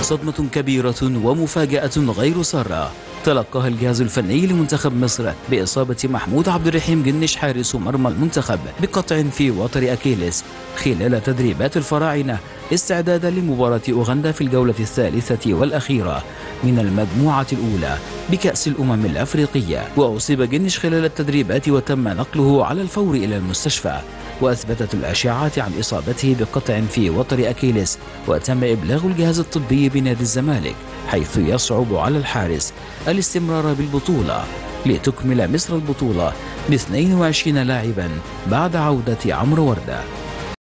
صدمة كبيرة ومفاجأة غير سارة تلقاها الجهاز الفني لمنتخب مصر بإصابة محمود عبد الرحيم جنش حارس مرمى المنتخب بقطع في وتر أكيليس خلال تدريبات الفراعنة استعدادا لمباراة أوغندا في الجولة الثالثة والأخيرة من المجموعة الأولى بكأس الأمم الأفريقية. وأصيب جنش خلال التدريبات وتم نقله على الفور إلى المستشفى، وأثبتت الأشعاعات عن إصابته بقطع في وتر أكيليس، وتم إبلاغ الجهاز الطبي بنادي الزمالك، حيث يصعب على الحارس الاستمرار بالبطولة لتكمل مصر البطولة ب 22 لاعبا بعد عودة عمرو وردة.